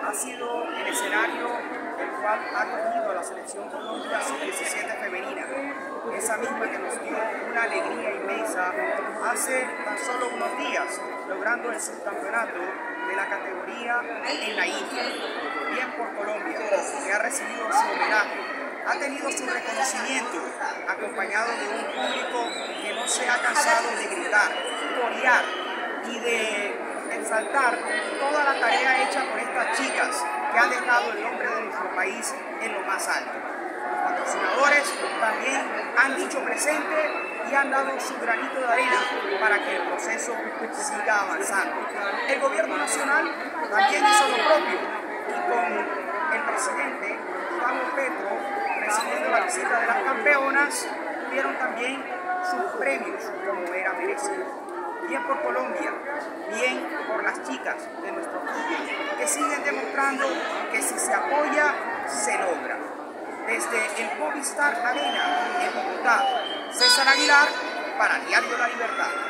ha sido el escenario el cual ha acogido a la selección Colombia sub-17 femenina, esa misma que nos dio una alegría inmensa hace tan solo unos días, logrando el subcampeonato de la categoría en la India. Bien por Colombia, que ha recibido su homenaje, ha tenido su reconocimiento, acompañado de un público que no se ha cansado de gritar, corear y de exaltar toda la tarea hecha por estas chicas que han dejado el nombre de nuestro país en lo más alto. Los patrocinadores también han dicho presente y han dado su granito de arena para que el proceso siga avanzando. El gobierno nacional también hizo lo propio y con el presidente Gustavo Petro recibiendo la visita de las campeonas, dieron también sus premios como era merecido. Bien por Colombia, bien por las chicas de nuestro fútbol, que siguen demostrando que si se apoya, se logra. Desde el Movistar Arena en Bogotá, César Aguilar para Diario La Libertad.